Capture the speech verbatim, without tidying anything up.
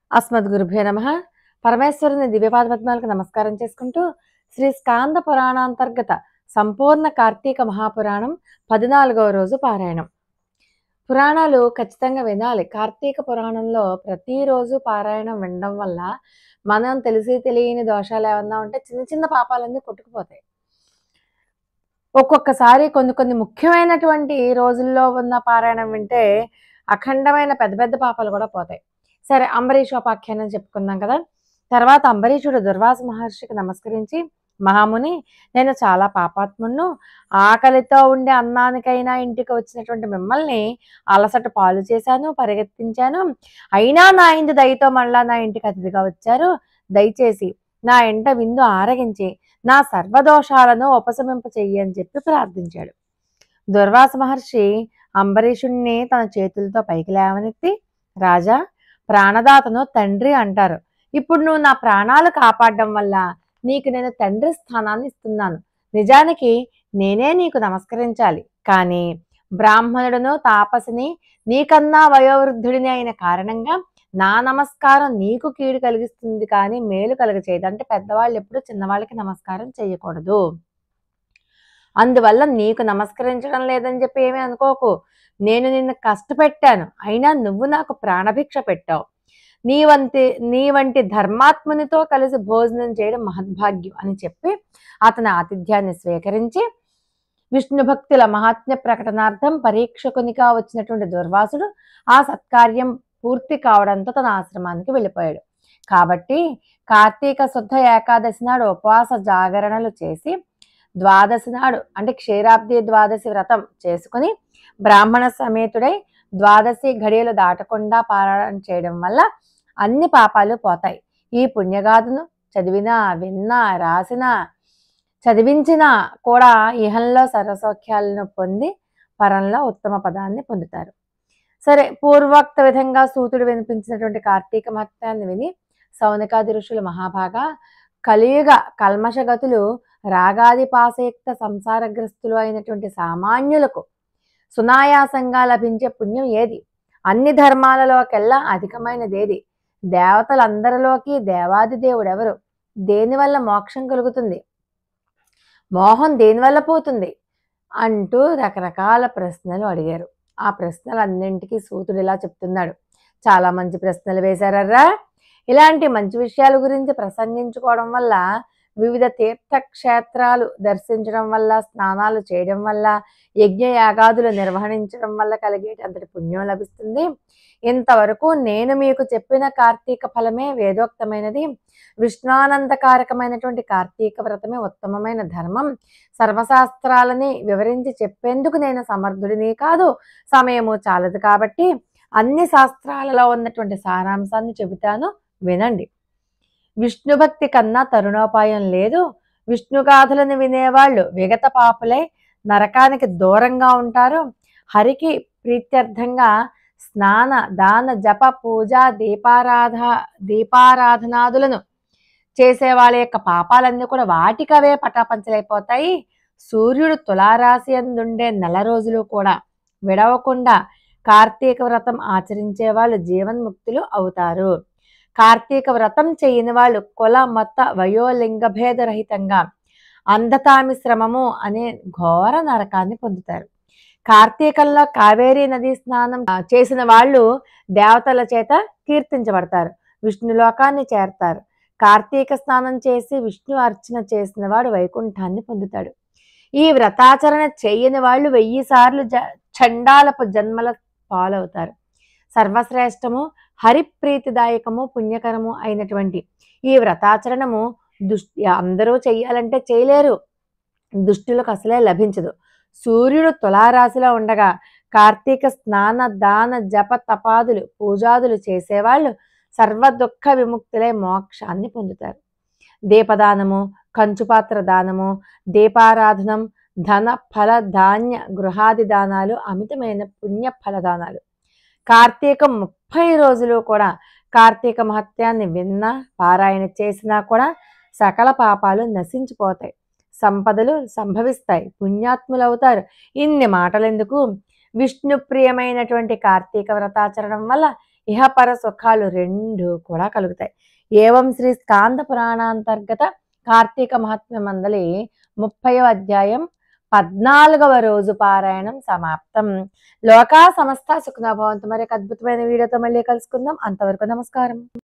అస్మద్గురుభ్యో నమః. పరమేశ్వరుని దివ్యపాద పద్మాలకు నమస్కారం చేసుకుంటూ శ్రీ స్కాంద పురాణాంతర్గత సంపూర్ణ కార్తీక మహాపురాణం పద్నాలుగవ రోజు పారాయణం. పురాణాలు ఖచ్చితంగా వినాలి. కార్తీక పురాణంలో ప్రతిరోజు పారాయణం వినడం వల్ల మనం తెలిసి తెలియని దోషాలు ఏమన్నా ఉంటే చిన్న చిన్న పాపాలన్నీ కొట్టుకుపోతాయి. ఒక్కొక్కసారి కొన్ని కొన్ని ముఖ్యమైనటువంటి రోజుల్లో ఉన్న పారాయణం వింటే అఖండమైన పెద్ద పెద్ద పాపాలు కూడా పోతాయి. సరే, అంబరీషోపాఖ్యానం చెప్పుకుందాం కదా. తర్వాత అంబరీషుడు దుర్వాస మహర్షికి నమస్కరించి, మహాముని, నేను చాలా పాపాత్మును, ఆకలితో ఉండే అన్నానికైనా ఇంటికి వచ్చినటువంటి మిమ్మల్ని అలసట పాలు చేశాను, పరిగెత్తించాను. అయినా నా ఇంటి దయతో మళ్ళా నా ఇంటికి అతిథిగా వచ్చారు. దయచేసి నా ఇంట విందు ఆరగించి నా సర్వదోషాలను ఉపశమింప చెయ్యి అని చెప్పి ప్రార్థించాడు. దుర్వాస మహర్షి అంబరీషుణ్ణి తన చేతులతో పైకి లేవనెత్తి, రాజా, ప్రాణదాతను తండ్రి అంటారు. ఇప్పుడు నువ్వు నా ప్రాణాలు కాపాడడం వల్ల నీకు నేను తండ్రి స్థానాన్ని ఇస్తున్నాను. నిజానికి నేనే నీకు నమస్కరించాలి, కానీ బ్రాహ్మణుడును తాపసిని నీకన్నా వయోవృద్ధుడిని అయిన కారణంగా నా నమస్కారం నీకు కీడు కలిగిస్తుంది, కానీ మేలు కలుగచేయదు. అంటే పెద్దవాళ్ళు ఎప్పుడు చిన్నవాళ్ళకి నమస్కారం చేయకూడదు. అందువల్ల నీకు నమస్కరించడం లేదని చెప్పి ఏమీ అనుకోకు. నేను నిన్ను కష్టపెట్టాను, అయినా నువ్వు నాకు ప్రాణభిక్ష పెట్టావు. నీ వంటి నీ వంటి ధర్మాత్మునితో కలిసి భోజనం చేయడం మహద్భాగ్యం అని చెప్పి అతని ఆతిథ్యాన్ని స్వీకరించి విష్ణు భక్తుల మహాత్మ్య ప్రకటనార్థం పరీక్షకునిగా వచ్చినటువంటి దుర్వాసుడు ఆ సత్కార్యం పూర్తి కావడంతో తన ఆశ్రమానికి వెళ్ళిపోయాడు. కాబట్టి కార్తీక శుద్ధ ఏకాదశి నాడు ఉపవాస జాగరణలు చేసి ద్వాదశి నాడు అంటే క్షీరాబ్ది ద్వాదశి వ్రతం చేసుకుని బ్రాహ్మణ సమేతుడై ద్వాదశి ఘడియలు దాటకుండా పారాయణ చేయడం వల్ల అన్ని పాపాలు పోతాయి. ఈ పుణ్యగాథను చదివినా, విన్నా, రాసినా, చదివించినా కూడా ఇహంలో సర్వసౌఖ్యాలను పొంది పరంలో ఉత్తమ పదాన్ని పొందుతారు. సరే, పూర్వోక్త విధంగా సూతుడు వినిపించినటువంటి కార్తీక మహత్యాన్ని విని సౌనకాది ఋషులు మహాభాగా, కలియుగ కల్మషగతులు రాగాది పాశయుక్త సంసారగ్రస్తులు అయినటువంటి సామాన్యులకు సునాయాసంగా లభించే పుణ్యం ఏది? అన్ని ధర్మాలలోకెల్లా అధికమైనదేది? దేవతలందరిలోకి దేవాది దేవుడెవరు? దేనివల్ల మోక్షం కలుగుతుంది? మోహం దేనివల్ల పోతుంది? అంటూ రకరకాల ప్రశ్నలు అడిగారు. ఆ ప్రశ్నలన్నింటికీ సూతుడు ఇలా చెప్తున్నాడు. చాలా మంచి ప్రశ్నలు వేశారర్రా. ఇలాంటి మంచి విషయాల గురించి ప్రసంగించుకోవడం వల్ల, వివిధ తీర్థక్షేత్రాలు దర్శించడం వల్ల, స్నానాలు చేయడం వల్ల, యజ్ఞయాగాదులు నిర్వహించడం వల్ల కలిగేటంతటి పుణ్యం లభిస్తుంది. ఇంతవరకు నేను మీకు చెప్పిన కార్తీక ఫలమే వేదోక్తమైనది. విష్ణానందకారకమైనటువంటి కార్తీక వ్రతమే ఉత్తమమైన ధర్మం. సర్వశాస్త్రాలని వివరించి చెప్పేందుకు నేను సమర్థుడిని కాదు, సమయము చాలదు. కాబట్టి అన్ని శాస్త్రాలలో ఉన్నటువంటి సారాంశాన్ని చెబుతాను, వినండి. విష్ణుభక్తి కన్నా తరుణోపాయం లేదు. విష్ణుగాథలను వినేవాళ్ళు విగత పాపులై నరకానికి దూరంగా ఉంటారు. హరికి ప్రీత్యర్థంగా స్నాన, దాన, జప, పూజ, దీపారాధ దీపారాధనాదులను చేసే వాళ్ళ యొక్క పాపాలన్నీ కూడా వాటికవే పటాపంచలైపోతాయి. సూర్యుడు తులారాశి అందుండే నెల రోజులు కూడా విడవకుండా కార్తీక వ్రతం ఆచరించే వాళ్ళు జీవన్ముక్తులు అవుతారు. కార్తీక వ్రతం చేయని వాళ్ళు కుల, మత, వయోలింగ భేదరహితంగా అంధతామిశ్రమము అనే ఘోర నరకాన్ని పొందుతారు. కార్తీకంలో కావేరీ నదీ స్నానం చేసిన వాళ్ళు దేవతల చేత కీర్తించబడతారు, విష్ణులోకాన్ని చేరతారు. కార్తీక స్నానం చేసి విష్ణు అర్చన చేసిన వాడు వైకుంఠాన్ని పొందుతాడు. ఈ వ్రతాచరణ చేయని వాళ్ళు వెయ్యి సార్లు జ చండాలపు జన్మల పాలవుతారు. సర్వశ్రేష్టము, హరిప్రీతిదాయకము, పుణ్యకరము అయినటువంటి ఈ వ్రతాచరణము దుష్టి అందరూ చెయ్యాలంటే చేయలేరు, దుష్టులకు అసలే లభించదు. సూర్యుడు తులారాశిలో ఉండగా కార్తీక స్నాన, దాన, జప, తపాదులు, పూజాదులు చేసేవాళ్ళు సర్వ దుఃఖ విముక్తులై మోక్షాన్ని పొందుతారు. దీపదానము, కంచుపాత్ర దానము, దీపారాధనం, ధన, ఫల, ధాన్య, గృహాది దానాలు అమితమైన పుణ్య ఫలదానాలు. కార్తీకం ముప్పై రోజులు కూడా కార్తీక మహత్యాన్ని విన్నా, పారాయణ చేసినా కూడా సకల పాపాలు నశించిపోతాయి, సంపదలు సంభవిస్తాయి, పుణ్యాత్ములవుతారు. ఇన్ని మాటలెందుకు? విష్ణు ప్రియమైనటువంటి కార్తీక వ్రతాచరణం వల్ల ఇహపర సుఖాలు రెండు కూడా కలుగుతాయి. ఏవం శ్రీ స్కాంద పురాణాంతర్గత కార్తీక మహాత్మ్య మందలి ముప్పైవ అధ్యాయం పద్నాలుగవ రోజు పారాయణం సమాప్తం. లోకా సమస్త సుఖినో భవంతు. మరి ఒక అద్భుతమైన వీడియోతో మళ్ళీ కలుసుకుందాం. అంతవరకు నమస్కారం.